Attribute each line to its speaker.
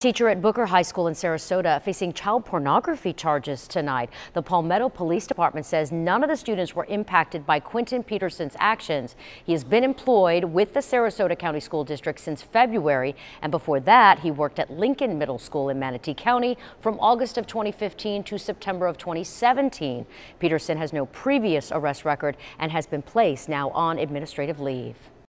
Speaker 1: Teacher at Booker High School in Sarasota facing child pornography charges tonight. The Palmetto Police Department says none of the students were impacted by Quentin Peterson's actions. He has been employed with the Sarasota County School District since February, and before that he worked at Lincoln Middle School in Manatee County from August of 2015 to September of 2017. Peterson has no previous arrest record and has been placed now on administrative leave.